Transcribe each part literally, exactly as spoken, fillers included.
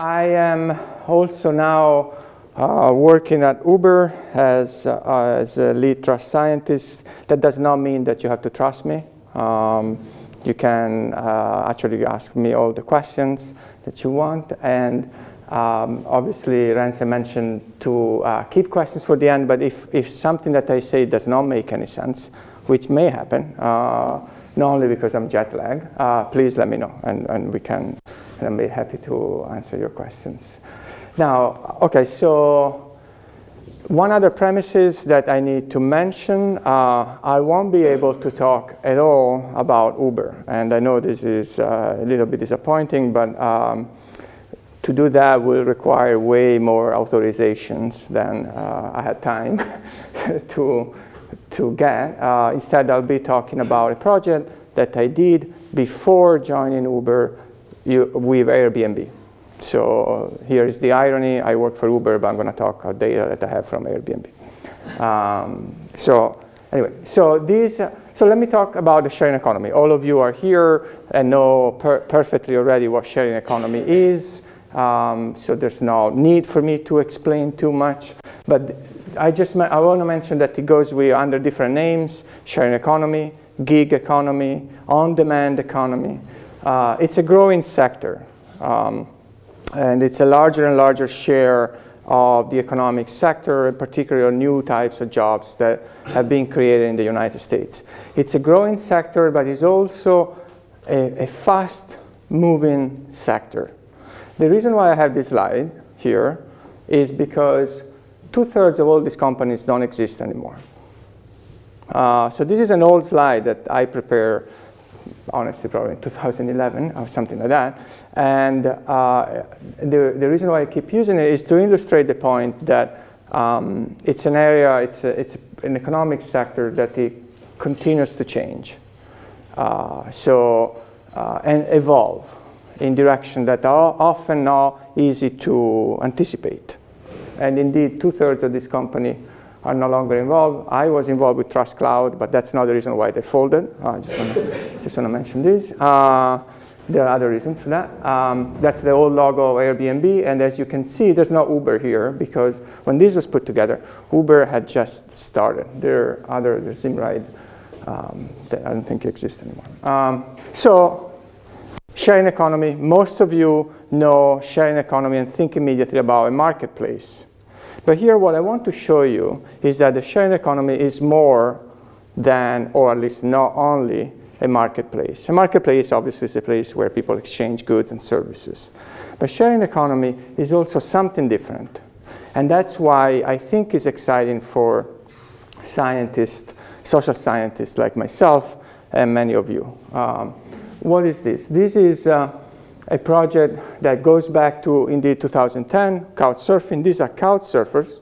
I am also now uh, working at Uber as, uh, as a lead trust scientist. That does not mean that you have to trust me. Um, you can uh, actually ask me all the questions that you want. And um, obviously, Renze mentioned to uh, keep questions for the end. But if, if something that I say does not make any sense, which may happen, uh, not only because I'm jet lagged, uh, please let me know, and, and we can, and I'll be happy to answer your questions. Now, okay, so one other premises that I need to mention, uh, I won't be able to talk at all about Uber, and I know this is uh, a little bit disappointing, but um, to do that will require way more authorizations than uh, I had time to to get. Uh, instead, I'll be talking about a project that I did before joining Uber you, with Airbnb. So uh, here is the irony. I work for Uber, but I'm going to talk about data that I have from Airbnb. Um, so anyway, so these. Uh, so let me talk about the sharing economy. All of you are here and know per perfectly already what sharing economy is. Um, so there's no need for me to explain too much. But I just I want to mention that it goes with under different names: sharing economy, gig economy, on-demand economy. Uh, it's a growing sector, um, and it's a larger and larger share of the economic sector, in particular new types of jobs that have been created in the United States. It's a growing sector, but it's also a, a fast-moving sector. The reason why I have this slide here is because two-thirds of all these companies don't exist anymore. Uh, so this is an old slide that I prepared, honestly, probably in two thousand eleven or something like that. And uh, the, the reason why I keep using it is to illustrate the point that um, it's an area, it's, a, it's an economic sector that it continues to change. Uh, so, uh, and evolve in direction that are often not easy to anticipate. And indeed, two-thirds of this company are no longer involved. I was involved with Trust Cloud, but that's not the reason why they folded. I uh, just want to just want to mention this. Uh, there are other reasons for that. Um, that's the old logo of Airbnb, and as you can see, there's no Uber here because when this was put together, Uber had just started. There are other, there's Zimride, um, that I don't think exist anymore. Um, so. Sharing economy, most of you know sharing economy and think immediately about a marketplace. But here what I want to show you is that the sharing economy is more than, or at least not only, a marketplace. A marketplace obviously is a place where people exchange goods and services. But sharing economy is also something different. And that's why I think it's exciting for scientists, social scientists like myself and many of you. Um, What is this? This is uh, a project that goes back to, indeed, two thousand ten, Couchsurfing. These are couch surfers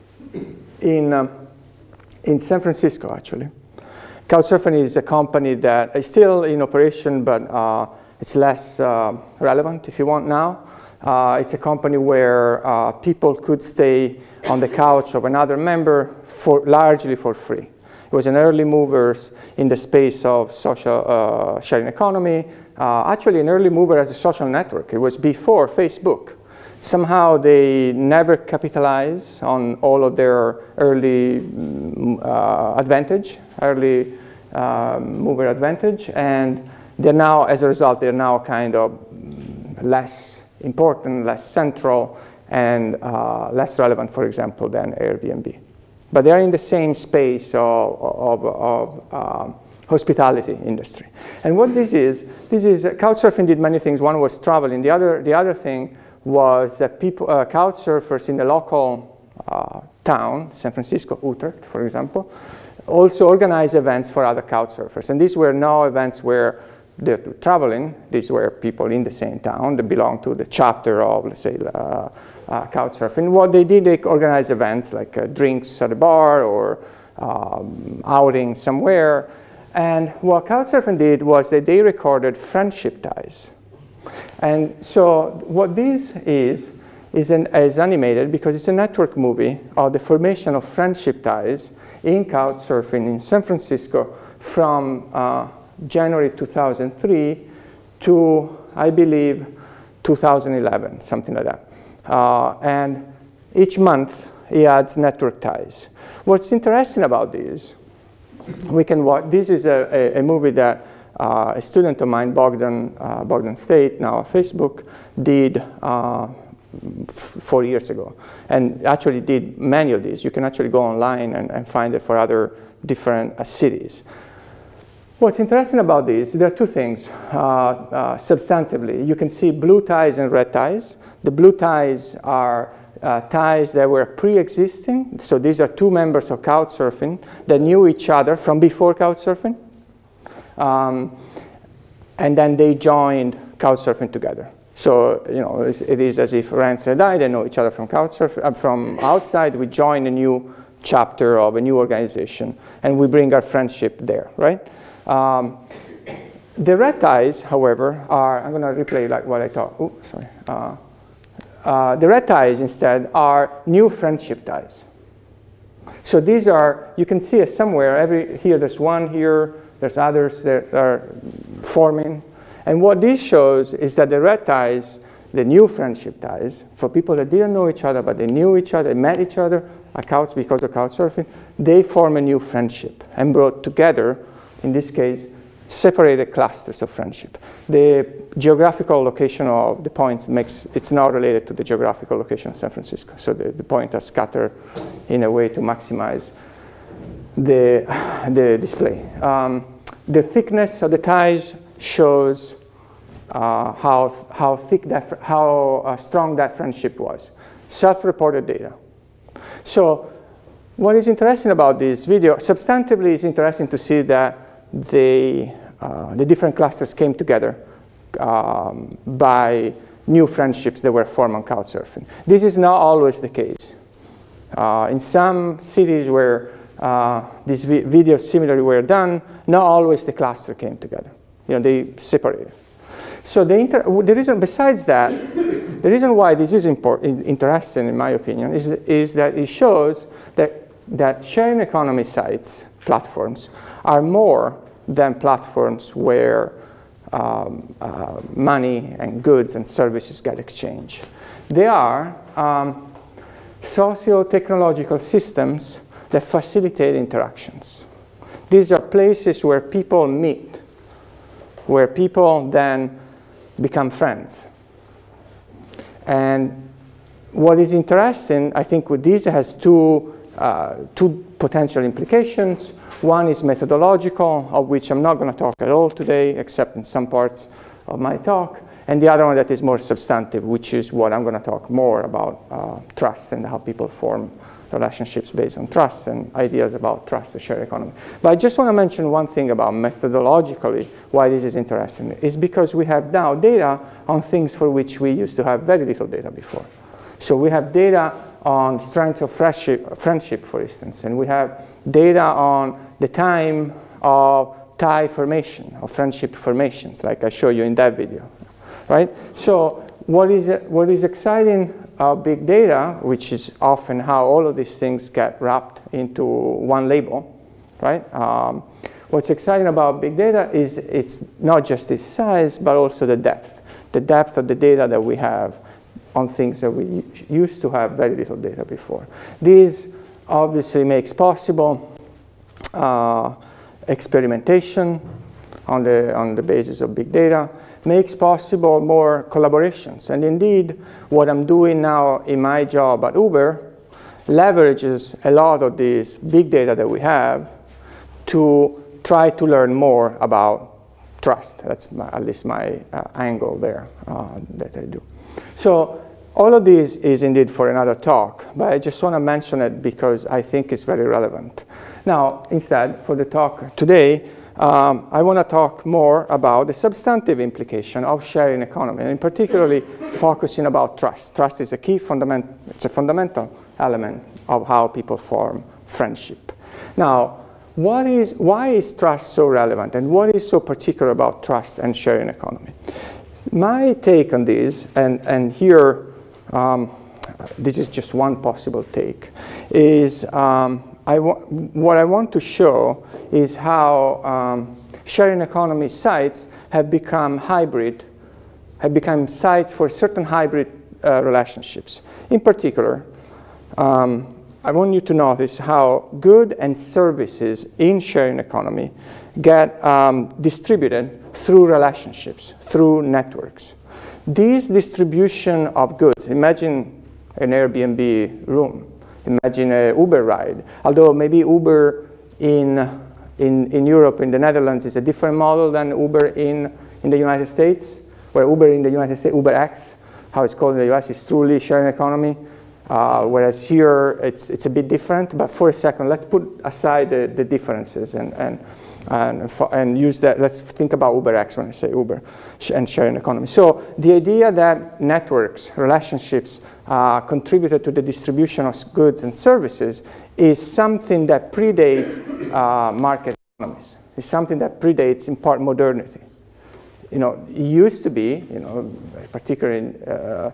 in, um, in San Francisco, actually. Couchsurfing is a company that is still in operation, but uh, it's less uh, relevant, if you want, now. Uh, it's a company where uh, people could stay on the couch of another member for, largely for free. It was an early movers in the space of social uh, sharing economy. Uh, actually, an early mover as a social network. It was before Facebook. Somehow they never capitalized on all of their early uh, advantage, early uh, mover advantage, and they're now, as a result, they're now kind of less important, less central, and uh, less relevant, for example, than Airbnb. But they're in the same space of, of, of um, hospitality industry. And what this is, this is, uh, Couchsurfing did many things. One was traveling. The other, the other thing was that people, uh, Couchsurfers in the local uh, town, San Francisco, Utrecht, for example, also organize events for other Couchsurfers. And these were no events where they're traveling. These were people in the same town that belong to the chapter of, let's say, uh, Uh, Couchsurfing. What they did, they organized events like uh, drinks at a bar or um, outing somewhere. And what Couchsurfing did was that they recorded friendship ties. And so what this is, is, an, is animated because it's a network movie of the formation of friendship ties in Couchsurfing in San Francisco from uh, January two thousand three to, I believe, two thousand eleven, something like that. Uh, and each month, he adds network ties. What's interesting about this, we can watch, this is a, a, a movie that uh, a student of mine, Bogdan, uh, Bogdan State, now on Facebook, did uh, four years ago. And actually did many of these. You can actually go online and, and find it for other different uh, cities. What's interesting about this, there are two things, uh, uh, substantively. You can see blue ties and red ties. The blue ties are Uh, ties that were pre-existing. So these are two members of Couchsurfing that knew each other from before Couchsurfing. Um, and then they joined Couchsurfing together. So, you know, it's, it is as if Rance and I, they know each other from Couchsurfing, uh, from outside. We join a new chapter of a new organization, and we bring our friendship there, right? Um, the red ties, however, are, I'm going to replay like what I thought. Oh, sorry. Uh, Uh, the red ties, instead, are new friendship ties. So these are, you can see it somewhere. Every, here, there's one here. There's others that are forming. And what this shows is that the red ties, the new friendship ties, for people that didn't know each other, but they knew each other, met each other at couch because of Couchsurfing, they form a new friendship and brought together, in this case, separated clusters of friendship. The geographical location of the points makes, it's not related to the geographical location of San Francisco. So the, the points are scattered in a way to maximize the, the display. Um, the thickness of the ties shows uh, how, how thick that, how uh, strong that friendship was. Self-reported data. So what is interesting about this video, substantively it's interesting to see that they, uh, the different clusters came together um, by new friendships that were formed on Couchsurfing. This is not always the case. Uh, in some cities where uh, these vi videos similarly were done, not always the cluster came together. You know, they separated. So the, inter the reason, besides that, the reason why this is important, interesting in my opinion, is, is that it shows that, that sharing economy sites, platforms, are more than platforms where um, uh, money and goods and services get exchanged. They are um, socio-technological systems that facilitate interactions. These are places where people meet, where people then become friends. And what is interesting, I think, with this has two, uh, two potential implications. One is methodological, of which I'm not going to talk at all today, except in some parts of my talk. And the other one that is more substantive, which is what I'm going to talk more about, uh, trust and how people form relationships based on trust and ideas about trust, the shared economy. But I just want to mention one thing about methodologically why this is interesting. Is because we have now data on things for which we used to have very little data before. So we have data on strengths of friendship, friendship, for instance, and we have data on the time of tie formation, of friendship formations, like I show you in that video, right? So what is, what is exciting about big data, which is often how all of these things get wrapped into one label, right? Um, what's exciting about big data is it's not just its size, but also the depth, the depth of the data that we have on things that we used to have very little data before. This obviously makes possible uh, experimentation on the, on the basis of big data, makes possible more collaborations. And indeed, what I'm doing now in my job at Uber leverages a lot of this big data that we have to try to learn more about trust. That's my, at least my uh, angle there uh, that I do. So all of this is indeed for another talk, but I just want to mention it because I think it's very relevant. Now, instead, for the talk today, um, I want to talk more about the substantive implication of sharing economy, and particularly focusing about trust. Trust is a key fundamental, it's a fundamental element of how people form friendship. Now, what is, why is trust so relevant, and what is so particular about trust and sharing economy? My take on this, and, and here, um, this is just one possible take, is um, I what I want to show is how um, sharing economy sites have become hybrid, have become sites for certain hybrid uh, relationships. In particular, um, I want you to notice how goods and services in sharing economy get um, distributed through relationships, through networks. This distribution of goods, imagine an Airbnb room, imagine an Uber ride, although maybe Uber in, in, in Europe, in the Netherlands, is a different model than Uber in, in the United States, where Uber in the United States, UberX, how it's called in the U S, is truly sharing economy. Uh, whereas here, it's, it's a bit different. But for a second, let's put aside the, the differences and, and, and, and use that. Let's think about UberX when I say Uber and sharing economy. So the idea that networks, relationships, uh, contributed to the distribution of goods and services is something that predates uh, market economies. It's something that predates, in part, modernity. You know, it used to be, you know, particularly in, uh,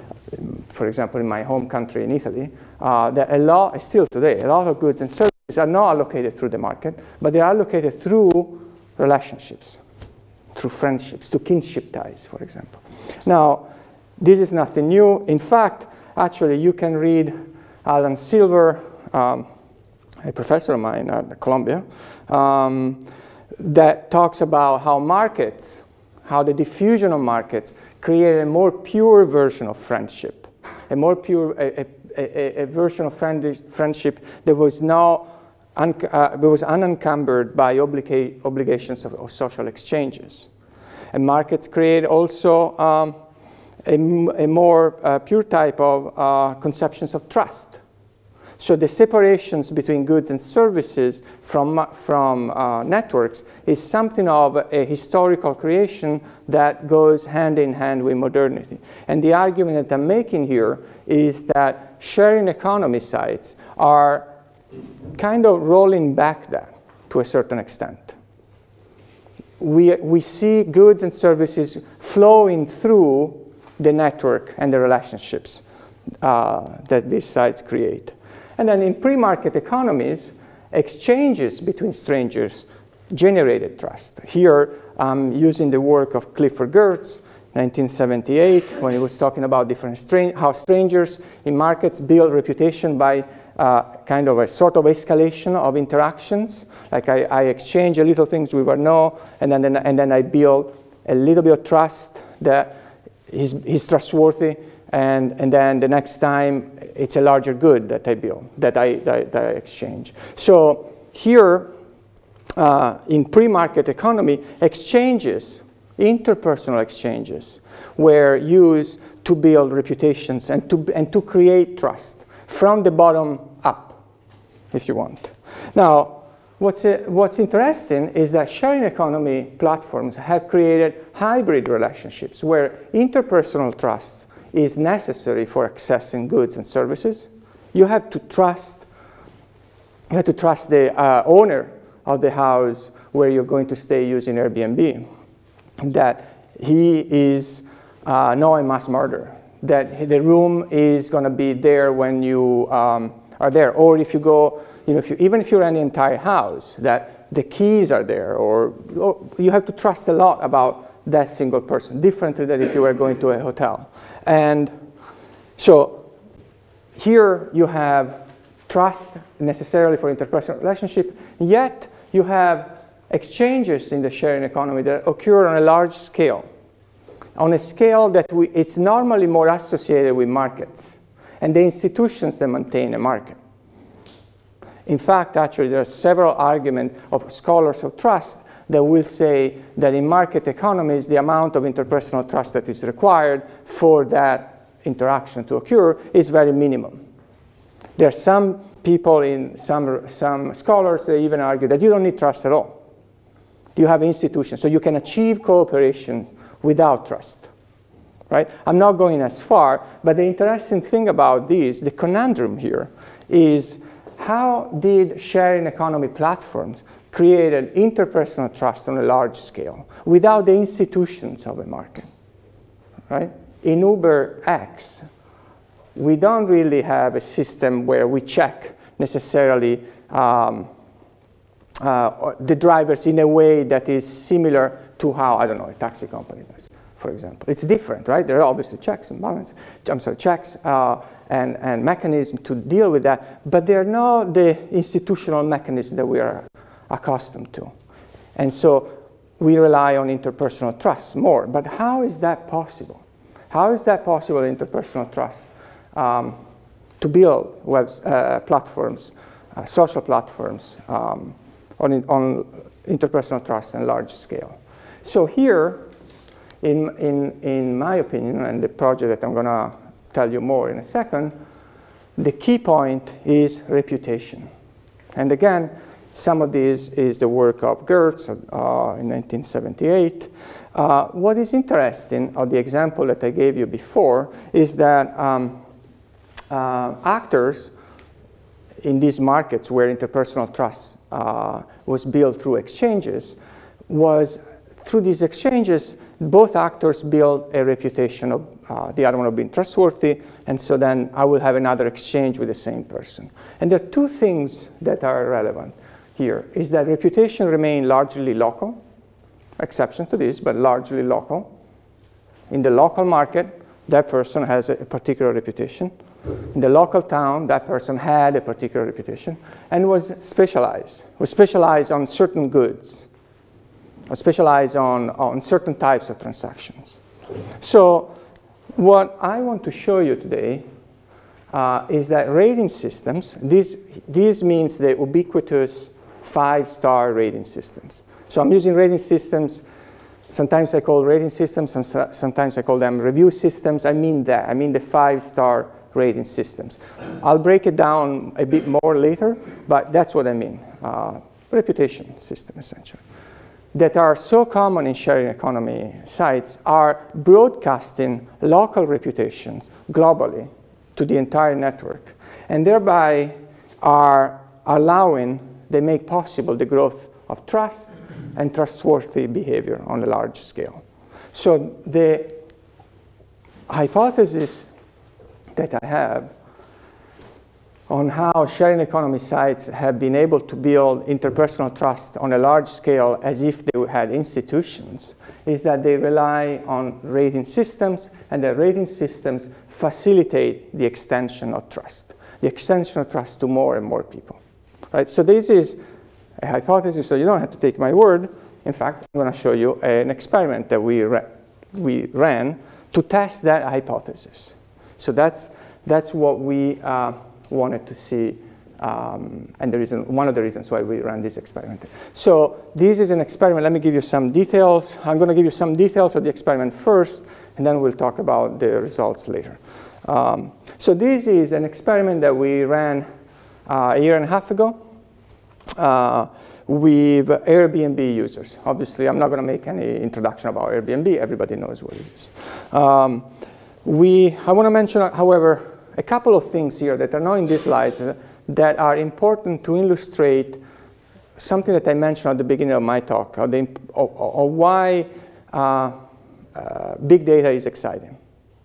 for example, in my home country in Italy, uh, that a lot, still today, a lot of goods and services are not allocated through the market, but they are allocated through relationships, through friendships, to kinship ties, for example. Now, this is nothing new. In fact, actually, you can read Alan Silver, um, a professor of mine at Columbia, um, that talks about how markets, how the diffusion of markets created a more pure version of friendship, a more pure, a, a, a version of friend, friendship that was now un, uh, that was unencumbered by obliga obligations of, of social exchanges. And markets create also um, a, a more uh, pure type of uh, conceptions of trust. So the separations between goods and services from, from uh, networks is something of a historical creation that goes hand in hand with modernity. And the argument that I'm making here is that sharing economy sites are kind of rolling back that to a certain extent. We, we see goods and services flowing through the network and the relationships uh, that these sites create. And then in pre-market economies, exchanges between strangers generated trust. Here, I'm using the work of Clifford Geertz, nineteen seventy-eight, when he was talking about different stran how strangers in markets build reputation by uh, kind of a sort of escalation of interactions. Like I, I exchange a little things we were know, and then, and then I build a little bit of trust that he's, he's trustworthy. And, and then the next time, it's a larger good that I build, that I, that, that I exchange. So here, uh, in pre-market economy, exchanges, interpersonal exchanges, were used to build reputations and to, and to create trust from the bottom up, if you want. Now, what's, uh, what's interesting is that sharing economy platforms have created hybrid relationships where interpersonal trust is necessary for accessing goods and services. You have to trust, you have to trust the uh, owner of the house where you're going to stay using Airbnb, that he is uh, not a mass murderer, that the room is going to be there when you um, are there, or if you go, you know, if you, even if you rent the entire house, that the keys are there, or, or you have to trust a lot about that single person, differently than if you were going to a hotel. And so here you have trust necessarily for interpersonal relationship, yet you have exchanges in the sharing economy that occur on a large scale, on a scale that we, it's normally more associated with markets and the institutions that maintain a market. In fact, actually, there are several arguments of scholars of trust that will say that in market economies, the amount of interpersonal trust that is required for that interaction to occur is very minimum. There are some people in some, some scholars that even argue that you don't need trust at all. You have institutions, so you can achieve cooperation without trust. Right? I'm not going as far, but the interesting thing about this, the conundrum here, is how did sharing economy platforms created interpersonal trust on a large scale without the institutions of a market, right? In UberX, we don't really have a system where we check necessarily um, uh, the drivers in a way that is similar to how, I don't know, a taxi company does, for example. It's different, right? There are obviously checks and balances, I'm sorry, checks uh, and, and mechanisms to deal with that, but they're not the institutional mechanisms that we are accustomed to. And so we rely on interpersonal trust more. But how is that possible? How is that possible, interpersonal trust, um, to build web uh, platforms, uh, social platforms um, on, on interpersonal trust and large scale? So here, in, in, in my opinion, and the project that I'm going to tell you more in a second, the key point is reputation. And again, some of this is the work of Gertz uh, in nineteen seventy-eight. Uh, what is interesting, or the example that I gave you before, is that um, uh, actors in these markets where interpersonal trust uh, was built through exchanges, was through these exchanges, both actors build a reputation of uh, the other one of being trustworthy, and so then I will have another exchange with the same person. And there are two things that are relevant here, is that reputation remain largely local, exception to this, but largely local. In the local market, that person has a particular reputation. In the local town, that person had a particular reputation and was specialized, was specialized on certain goods, or specialized on, on certain types of transactions. So what I want to show you today uh, is that rating systems, this, this means the ubiquitous five-star rating systems. So I'm using rating systems. Sometimes I call rating systems, and sometimes I call them review systems. I mean that. I mean the five-star rating systems. I'll break it down a bit more later, but that's what I mean. Uh, reputation system, essentially. That are so common in sharing economy sites are broadcasting local reputations globally to the entire network, and thereby are allowing, they make possible the growth of trust and trustworthy behavior on a large scale. So the hypothesis that I have on how sharing economy sites have been able to build interpersonal trust on a large scale as if they had institutions is that they rely on rating systems, and the rating systems facilitate the extension of trust, the extension of trust to more and more people. Right? So this is a hypothesis, so you don't have to take my word. In fact, I'm going to show you an experiment that we, ra we ran to test that hypothesis. So that's, that's what we uh, wanted to see, um, and the reason, one of the reasons why we ran this experiment. So this is an experiment. Let me give you some details. I'm going to give you some details of the experiment first, and then we'll talk about the results later. Um, so this is an experiment that we ran uh, a year and a half ago uh, with Airbnb users. Obviously, I'm not going to make any introduction about Airbnb. Everybody knows what it is. Um, we, I want to mention, however, a couple of things here that are not in these slides uh, that are important to illustrate something that I mentioned at the beginning of my talk, or, the, or, or why uh, uh, big data is exciting.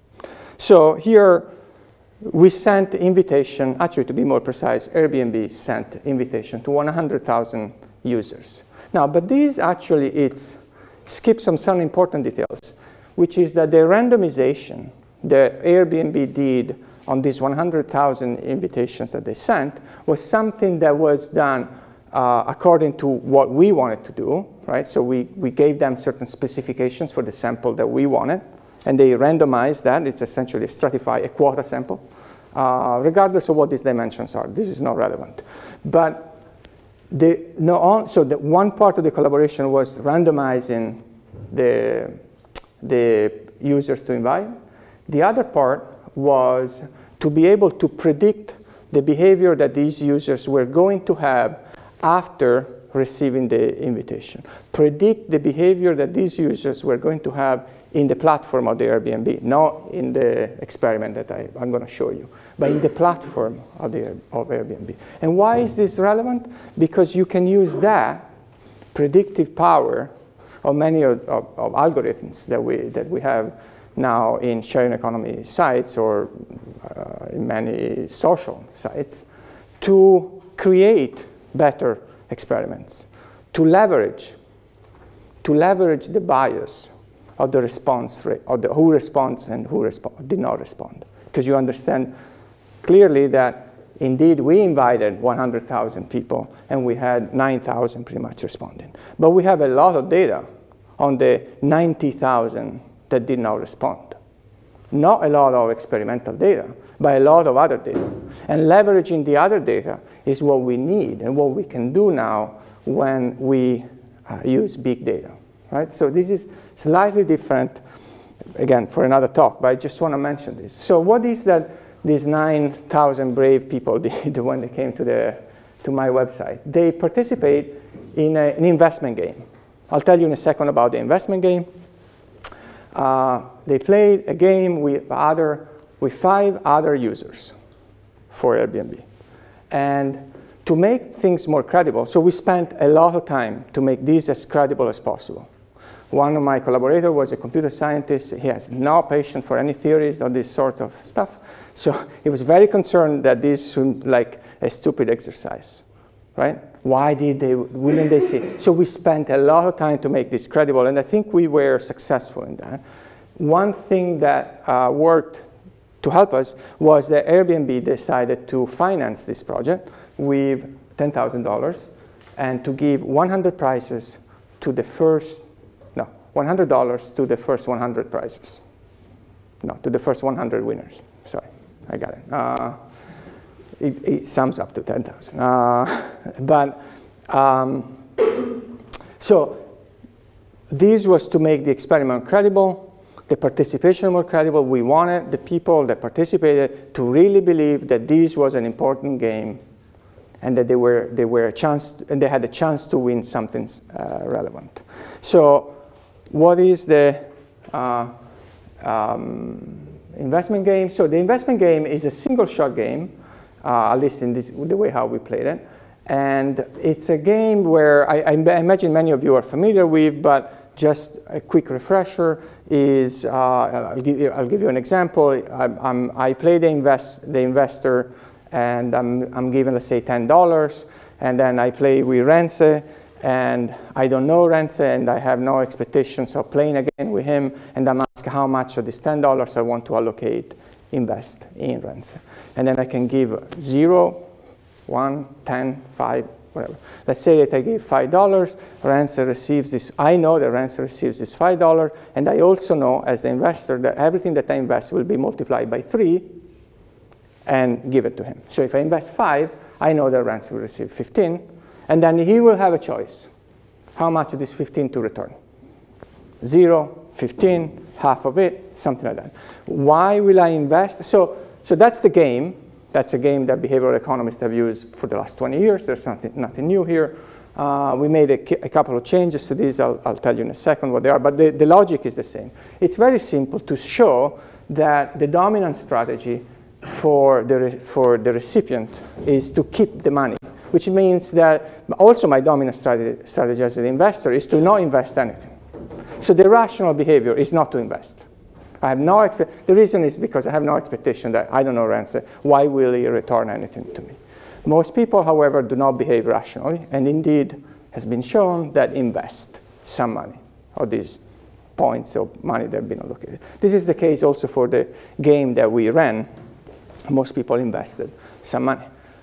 So here, we sent invitation, actually to be more precise, Airbnb sent invitation to one hundred thousand users. Now, but this actually it's, skips some, some important details, which is that the randomization that Airbnb did on these one hundred thousand invitations that they sent was something that was done uh, according to what we wanted to do, right? So we, we gave them certain specifications for the sample that we wanted, and they randomized that. It's essentially a stratify, a quota sample, uh, regardless of what these dimensions are. This is not relevant. But the, no, so the one part of the collaboration was randomizing the, the users to invite. The other part was to be able to predict the behavior that these users were going to have after receiving the invitation. Predict the behavior that these users were going to have in the platform of the Airbnb, not in the experiment that I, I'm going to show you, but in the platform of, the, of Airbnb. And why is this relevant? Because you can use that predictive power of many of, of, of algorithms that we, that we have now in sharing economy sites or uh, in many social sites to create better experiments, to leverage, to leverage the bias of the response rate, of the who responds and who respo- did not respond. Because you understand clearly that indeed we invited one hundred thousand people and we had nine thousand pretty much responding. But we have a lot of data on the ninety thousand that did not respond. Not a lot of experimental data, but a lot of other data. And leveraging the other data is what we need and what we can do now when we uh, use big data, right? So this is slightly different, again, for another talk, but I just want to mention this. So what is that these nine thousand brave people did when they came to, the, to my website? They participate in a, an investment game. I'll tell you in a second about the investment game. Uh, they played a game with, other, with five other users for Airbnb. And to make things more credible, so we spent a lot of time to make this as credible as possible. One of my collaborators was a computer scientist. He has no patience for any theories or this sort of stuff. So he was very concerned that this seemed like a stupid exercise, right? Why did they, wouldn't they see? So we spent a lot of time to make this credible, and I think we were successful in that. One thing that uh, worked to help us was that Airbnb decided to finance this project with ten thousand dollars and to give one hundred prizes to the first, no, one hundred dollars to the first one hundred prizes. No, to the first one hundred winners. Sorry, I got it. Uh, It, it sums up to ten thousand. Uh, but, um, so this was to make the experiment credible, the participation more credible. We wanted the people that participated to really believe that this was an important game and that they were, they were a chance, and they had a chance to win something uh, relevant. So what is the uh, um, investment game? So the investment game is a single shot game. Uh, at least in this, the way how we played it. And it's a game where I, I imagine many of you are familiar with, but just a quick refresher is, uh, I'll, give you, I'll give you an example. I'm, I'm, I play the, invest, the investor, and I'm, I'm given, let's say, ten dollars, and then I play with Renze, and I don't know Renze, and I have no expectations of playing again with him, and I'm asked how much of this ten dollars I want to allocate, invest in Renze. And then I can give zero, one, ten, five, whatever. Let's say that I give five dollars, Renze receives this, I know that Renze receives this five dollars, and I also know as the investor that everything that I invest will be multiplied by three and give it to him. So if I invest five, I know that Renze will receive fifteen, and then he will have a choice. How much of this fifteen to return? Zero, fifteen, half of it, something like that. Why will I invest? So, so that's the game. That's a game that behavioral economists have used for the last twenty years. There's nothing, nothing new here. Uh, we made a, a couple of changes to this. I'll, I'll tell you in a second what they are, but the, the logic is the same. It's very simple to show that the dominant strategy for the, for the recipient is to keep the money, which means that also my dominant strategy, strategy as an investor is to not invest anything. So the rational behavior is not to invest. I have no expe- the reason is because I have no expectation that, I don't know, Renze, why will he return anything to me? Most people, however, do not behave rationally, and indeed has been shown that invest some money of these points of money that have been allocated. This is the case also for the game that we ran. Most people invested some money.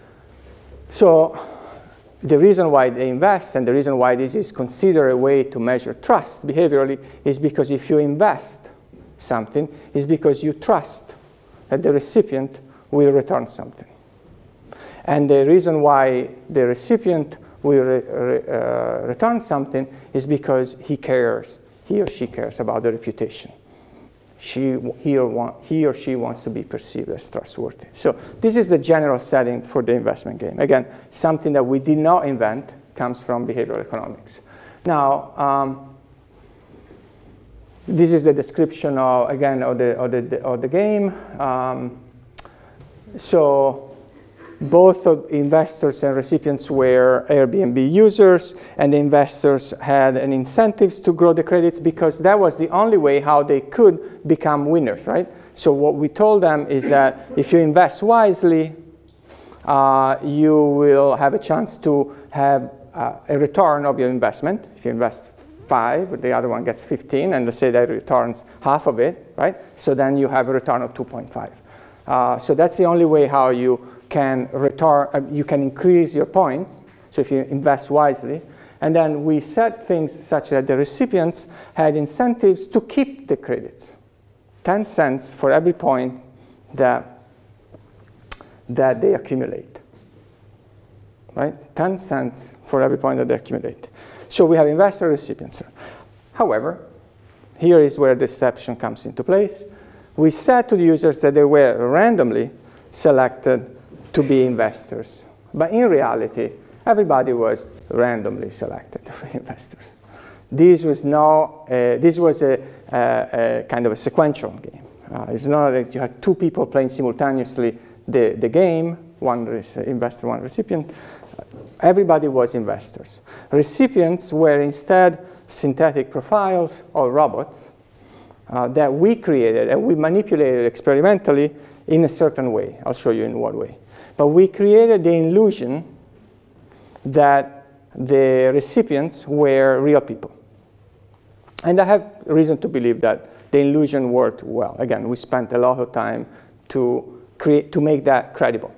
So the reason why they invest and the reason why this is considered a way to measure trust behaviorally is because if you invest something, is because you trust that the recipient will return something. And the reason why the recipient will re re uh, return something is because he cares, he or she cares about the reputation. She, he, or want, he or she wants to be perceived as trustworthy. So this is the general setting for the investment game. Again, something that we did not invent, comes from behavioral economics. Now, um, this is the description of, again, of the, of the, of the game. Um, so both of investors and recipients were Airbnb users, and the investors had an incentives to grow the credits because that was the only way how they could become winners, right? So what we told them is that if you invest wisely, uh, you will have a chance to have uh, a return of your investment. If you invest five, the other one gets fifteen, and let's say that returns half of it, right? So then you have a return of two point five. Uh, so that's the only way how you can return, uh, you can increase your points. So if you invest wisely. And then we set things such that the recipients had incentives to keep the credits. ten cents for every point that, that they accumulate. Right? ten cents for every point that they accumulate. So we have investor recipients. However, here is where the exception comes into place. We said to the users that they were randomly selected to be investors. But in reality, everybody was randomly selected to be investors. This was, no, uh, this was a, a, a kind of a sequential game. Uh, it's not that you had two people playing simultaneously the, the game, one investor, one recipient. Everybody was investors. Recipients were instead synthetic profiles or robots uh, that we created and we manipulated experimentally in a certain way. I'll show you in what way. But we created the illusion that the recipients were real people. And I have reason to believe that the illusion worked well. Again, we spent a lot of time to, create, to make that credible.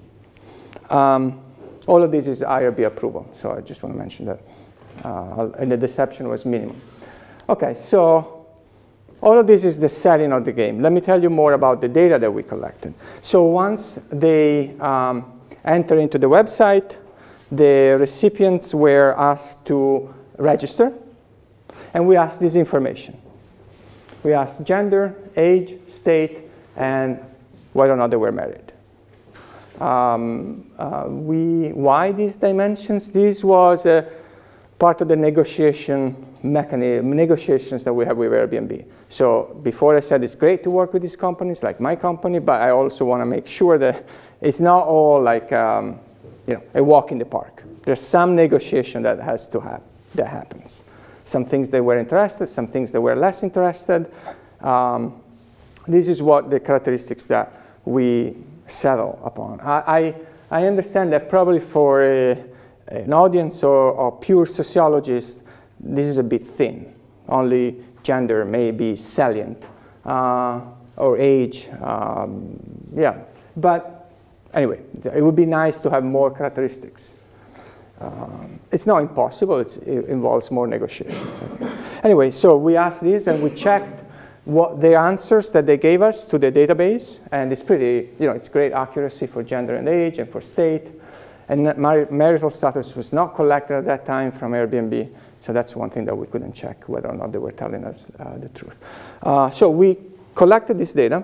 Um, all of this is I R B approval, so I just want to mention that. Uh, and the deception was minimum. OK, so all of this is the setting of the game. Let me tell you more about the data that we collected. So once they um, enter into the website, the recipients were asked to register, and we asked this information. We asked gender, age, state, and whether or not they were married. Um, uh, we, why these dimensions? This was uh, part of the negotiation mechanism, negotiations that we have with Airbnb. So before I said it's great to work with these companies, like my company, but I also want to make sure that it's not all like um, you know, a walk in the park. There's some negotiation that has to happen, that happens. Some things they were interested, some things they were less interested. Um, this is what the characteristics that we settle upon. I, I, I understand that probably for a, an audience or, or pure sociologist, this is a bit thin. Only gender may be salient, uh, or age, um, yeah. But anyway, it would be nice to have more characteristics. Um, it's not impossible, it's, it involves more negotiations, I think. Anyway, so we asked this and we checked what the answers that they gave us to the database, and it's pretty, you know, it's great accuracy for gender and age and for state. And mar marital status was not collected at that time from Airbnb, so that's one thing that we couldn't check, whether or not they were telling us uh, the truth. Uh, so we collected this data,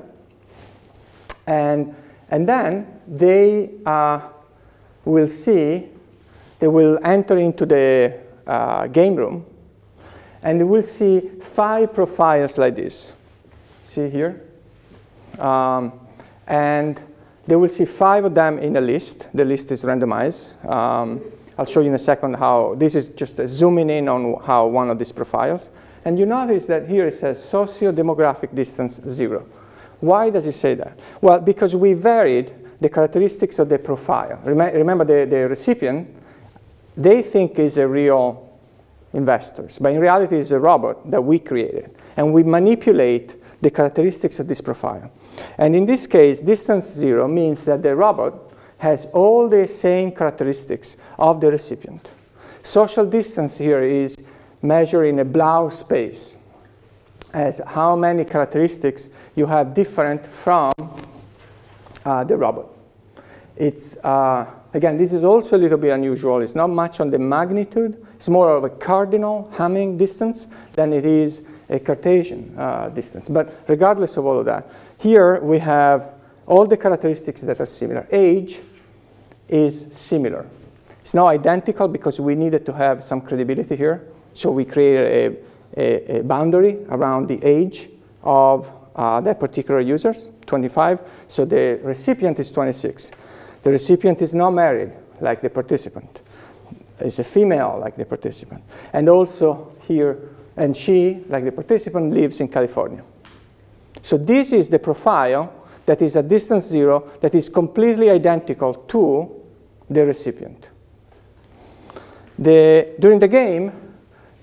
and, and then they uh, will see, they will enter into the uh, game room, and they will see five profiles like this. See here? Um, and they will see five of them in a list. The list is randomized. Um, I'll show you in a second how, this is just a zooming in on how one of these profiles. And you notice that here it says socio-demographic distance zero. Why does it say that? Well, because we varied the characteristics of the profile. Rem remember the, the recipient, they think is a real investors, but in reality it's a robot that we created, and we manipulate the characteristics of this profile. And in this case, distance zero means that the robot has all the same characteristics of the recipient. Social distance here is measured in a Blau space, as how many characteristics you have different from uh, the robot. It's, uh, again, this is also a little bit unusual. It's not much on the magnitude. It's more of a cardinal Hamming distance than it is a Cartesian uh, distance. But regardless of all of that, here we have all the characteristics that are similar. Age is similar. It's not identical because we needed to have some credibility here. So we created a, a, a boundary around the age of uh, that particular users, twenty-five. So the recipient is twenty-six. The recipient is not married like the participant. Is a female like the participant. And also here, and she, like the participant, lives in California. So this is the profile that is at distance zero that is completely identical to the recipient. The, during the game,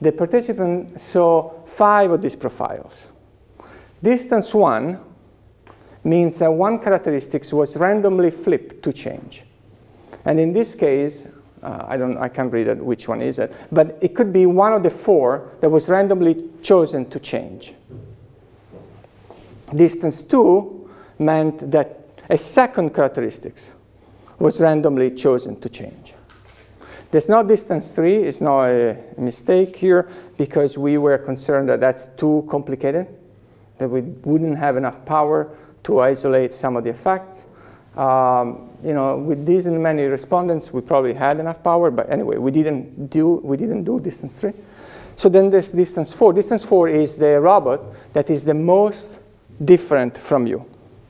the participant saw five of these profiles. Distance one means that one characteristic was randomly flipped to change. And in this case, uh, I, don't, I can't read it, which one is it, but it could be one of the four that was randomly chosen to change. Distance two meant that a second characteristic was randomly chosen to change. There's no distance three, it's not a mistake here, because we were concerned that that's too complicated, that we wouldn't have enough power to isolate some of the effects. Um, you know, with these and many respondents, we probably had enough power, but anyway, we didn't do, we didn't do distance three. So then there's distance four. Distance four is the robot that is the most different from you,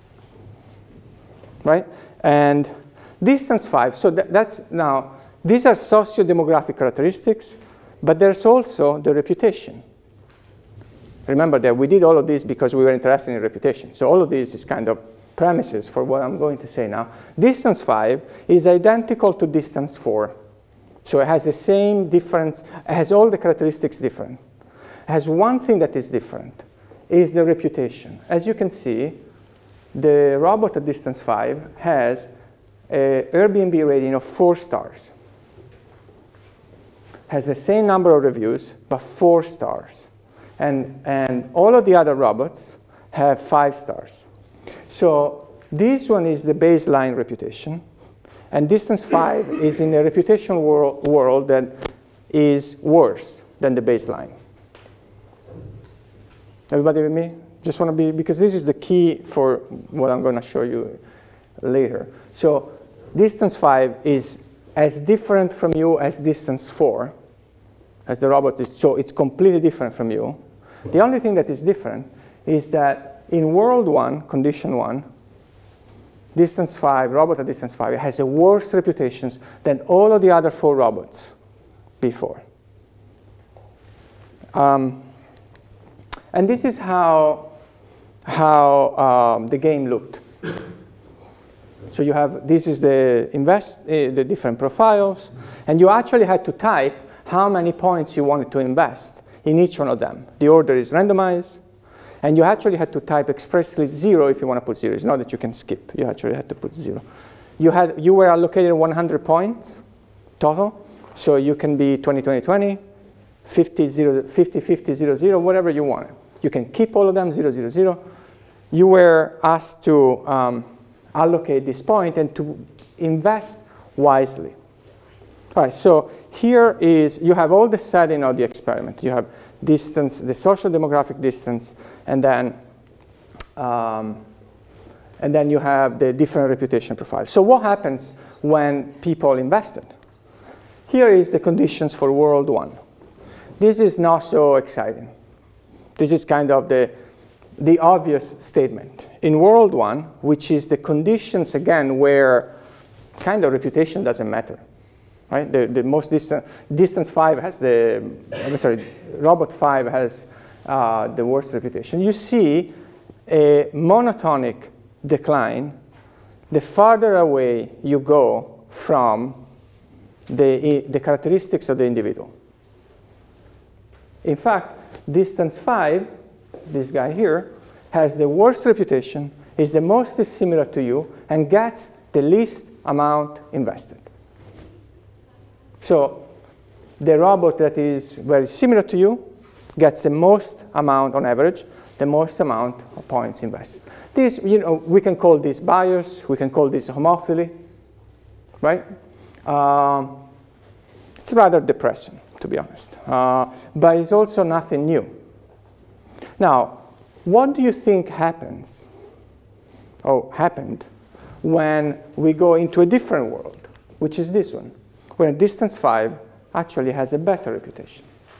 right? And distance five, so that, that's now, these are socio-demographic characteristics, but there's also the reputation. Remember that we did all of this because we were interested in reputation. So all of this is kind of premises for what I'm going to say now. Distance five is identical to distance four. So it has the same difference, it has all the characteristics different. It has one thing that is different, is the reputation. As you can see, the robot at distance five has an Airbnb rating of four stars. Has the same number of reviews, but four stars. And, and all of the other robots have five stars. So this one is the baseline reputation. And distance five is in a reputation wor world that is worse than the baseline. Everybody with me? Just want to be, because this is the key for what I'm going to show you later. So distance five is as different from you as distance four, as the robot is, so it's completely different from you. The only thing that is different is that in world one, condition one, distance five, robot at distance five, has a worse reputation than all of the other four robots before. Um, and this is how, how um, the game looked. So you have, this is the invest, uh, the different profiles, and you actually had to type how many points you wanted to invest in each one of them. The order is randomized, and you actually had to type expressly zero if you want to put zero. It's not that you can skip. You actually had to put zero. You, had, you were allocated one hundred points total, so you can be twenty, twenty, twenty, fifty, zero, fifty, fifty, zero, zero, whatever you want. You can keep all of them, zero, zero, zero. You were asked to um, allocate this point and to invest wisely. All right, so here is, you have all the setting of the experiment. You have distance, the social demographic distance, and then, um, and then you have the different reputation profiles. So what happens when people invested? Here is the conditions for world one. This is not so exciting. This is kind of the, the obvious statement. In world one, which is the conditions, again, where kind of reputation doesn't matter. Right? The, the most distant, distance five has the, I'm sorry, robot five has uh, the worst reputation. You see a monotonic decline the farther away you go from the, the characteristics of the individual. In fact, distance five, this guy here, has the worst reputation, is the most similar to you, and gets the least amount invested. So the robot that is very similar to you gets the most amount on average, the most amount of points invested. This, you know, we can call this bias, we can call this homophily, right? Um, it's rather depressing, to be honest. Uh, but it's also nothing new. Now, what do you think happens, or happened, when we go into a different world, which is this one, where distance five actually has a better reputation?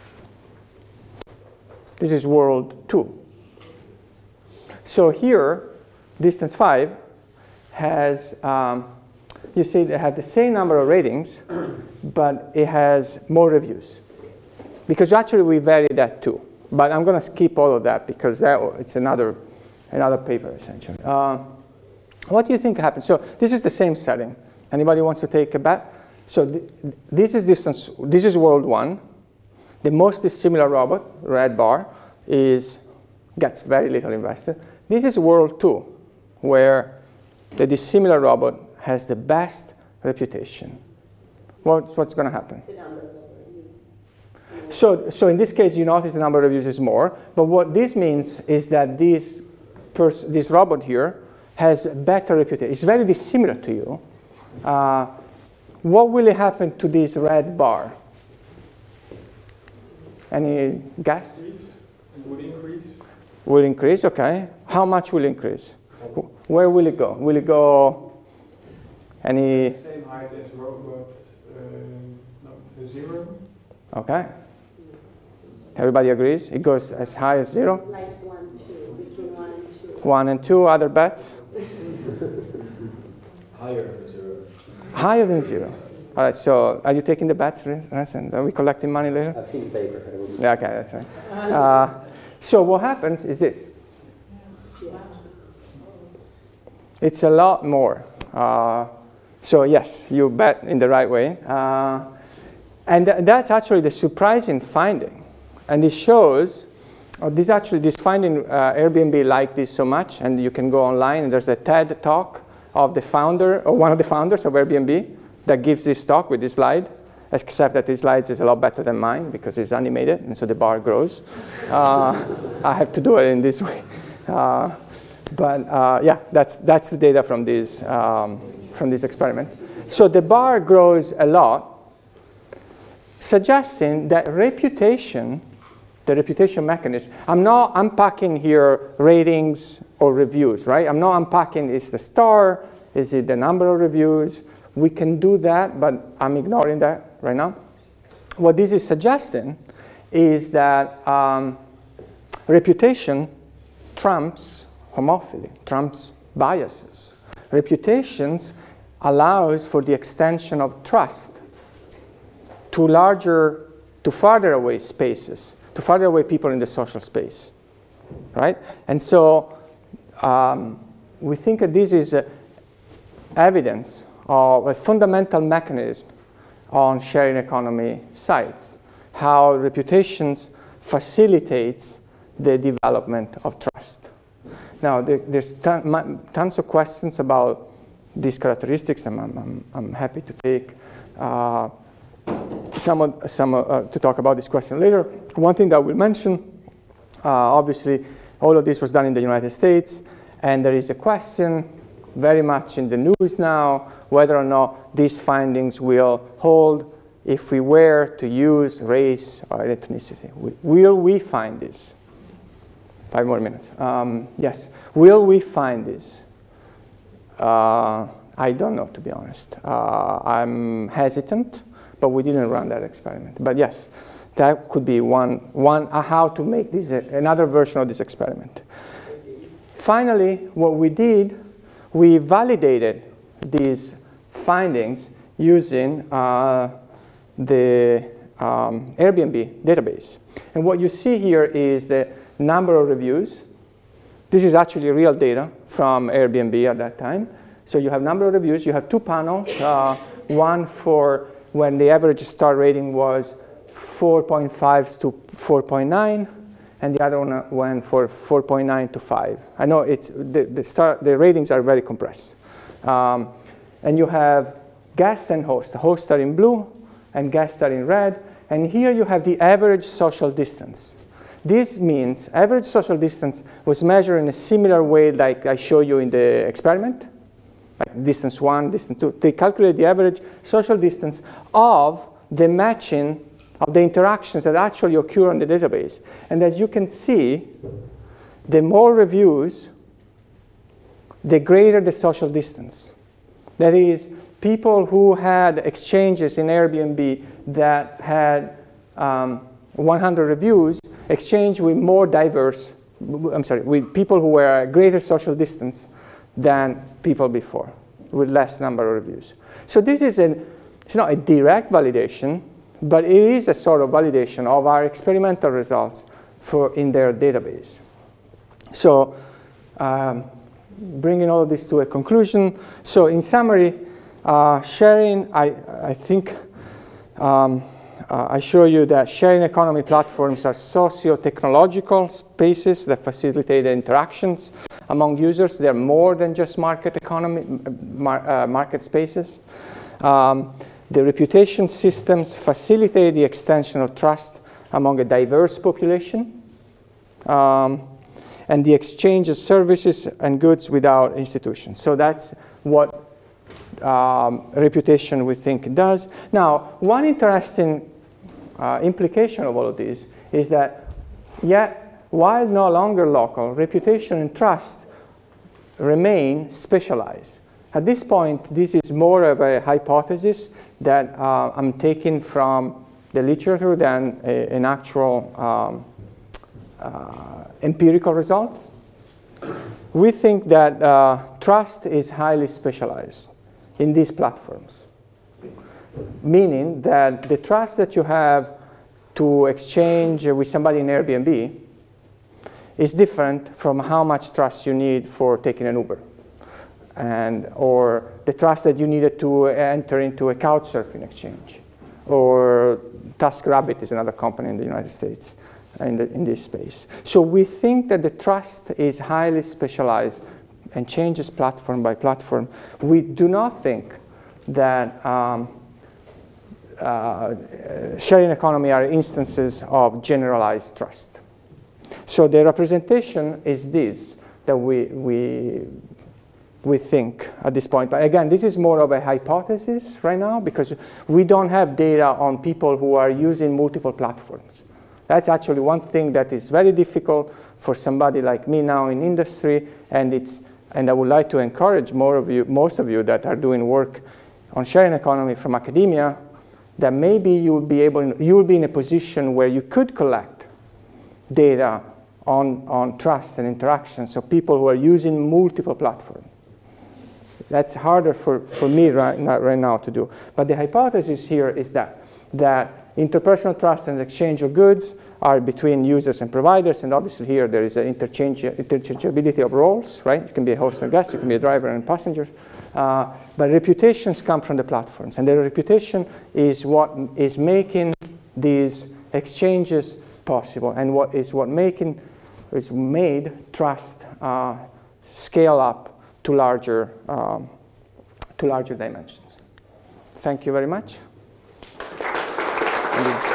This is world two. So here, distance five has, um, you see they have the same number of ratings, but it has more reviews. Because actually we vary that too. But I'm going to skip all of that because that, it's another, another paper essentially. Uh, what do you think happens? So this is the same setting. Anybody wants to take a bet? So th this is distance, this is world one. The most dissimilar robot, red bar, is gets very little invested. This is world two, where the dissimilar robot has the best reputation. What's, what's going to happen? The numbers of reviews. So, so in this case, you notice the number of reviews is more. But what this means is that this, pers this robot here has a better reputation. It's very dissimilar to you. Uh, what will happen to this red bar? Any guess? Would increase. Will increase, OK. How much will increase? Where will it go? Will it go any? Same height as robot um, no, zero. OK. Everybody agrees? It goes as high as zero? Like one, two, between one and two. One and two, other bets? Higher than zero. Higher than zero. All right, so are you taking the bets, and are we collecting money later? I've seen papers. Yeah, OK, that's right. Uh, so what happens is this. It's a lot more. Uh, so yes, you bet in the right way. Uh, and th that's actually the surprising finding. And this shows, oh, this actually, this finding, uh, Airbnb liked this so much, and you can go online, and there's a TED talk of the founder, or one of the founders of Airbnb, that gives this talk with this slide, except that this slide is a lot better than mine because it's animated, and so the bar grows. Uh, I have to do it in this way. Uh, but uh, yeah, that's, that's the data from this, um, from this experiment. So the bar grows a lot, suggesting that reputation, the reputation mechanism, I'm not unpacking here ratings or reviews, right? I'm not unpacking, is the star, is it the number of reviews? We can do that, but I'm ignoring that right now. What this is suggesting is that um, reputation trumps homophily, trumps biases. Reputations allows for the extension of trust to larger, to farther away spaces, to farther away people in the social space, right? And so um, we think that this is uh, evidence of a fundamental mechanism on sharing economy sites, how reputations facilitates the development of trust. Now, there, there's ton, tons of questions about these characteristics, and I'm, I'm, I'm happy to take uh, some, some uh, to talk about this question later. One thing that we'll mention, uh, obviously, all of this was done in the United States, and there is a question very much in the news now whether or not these findings will hold if we were to use race or ethnicity. Will we find this? Five more minutes. Um, yes. Will we find this? Uh, I don't know, to be honest. Uh, I'm hesitant, but we didn't run that experiment. But yes, that could be one, one uh, how to make this uh, another version of this experiment. Finally, what we did, we validated these findings using uh, the um, Airbnb database. And what you see here is the number of reviews. This is actually real data from Airbnb at that time. So you have number of reviews. You have two panels, uh, one for when the average star rating was four point five to four point nine, and the other one went for four point nine to five. I know it's the, the, star, the ratings are very compressed. Um, and you have guest and host. The hosts are in blue, and guests are in red. And here you have the average social distance. This means average social distance was measured in a similar way like I show you in the experiment, like distance one, distance two. They calculate the average social distance of the matching of the interactions that actually occur on the database. And as you can see, the more reviews, the greater the social distance. That is, people who had exchanges in Airbnb that had um, one hundred reviews exchange with more diverse, I'm sorry, with people who were at greater social distance than people before, with less number of reviews. So this is an, it's not a direct validation, but it is a sort of validation of our experimental results for in their database. So um, bringing all of this to a conclusion. So in summary, uh, sharing, I, I think, um, uh, I show you that sharing economy platforms are socio-technological spaces that facilitate the interactions among users. They're more than just market economy, mar uh, market spaces. Um, the reputation systems facilitate the extension of trust among a diverse population, um, and the exchange of services and goods without institutions. So that's what um, reputation, we think, does. Now, one interesting uh, implication of all of this is that, yet, while no longer local, reputation and trust remain specialized. At this point, this is more of a hypothesis that uh, I'm taking from the literature than a, an actual um, uh, empirical result. We think that uh, trust is highly specialized in these platforms, meaning that the trust that you have to exchange with somebody in Airbnb is different from how much trust you need for taking an Uber, and or the trust that you needed to enter into a couchsurfing exchange, or TaskRabbit is another company in the United States in, the, in this space. So we think that the trust is highly specialized and changes platform by platform. We do not think that um, uh, sharing economy are instances of generalized trust. So the representation is this that we, we, we think at this point. But again, this is more of a hypothesis right now because we don't have data on people who are using multiple platforms. That's actually one thing that is very difficult for somebody like me now in industry, and it's and I would like to encourage more of you, most of you that are doing work on sharing economy from academia, that maybe you will be able, you will be in a position where you could collect data on, on trust and interaction, so people who are using multiple platforms. That's harder for, for me right now, right now to do. But the hypothesis here is that, that interpersonal trust and exchange of goods are between users and providers, and obviously here there is an interchange, interchangeability of roles, right? You can be a host and guest, you can be a driver and passengers. Uh, but reputations come from the platforms, and the reputation is what is making these exchanges possible, and what is what making is made trust uh, scale up to larger um, to larger dimensions. Thank you very much.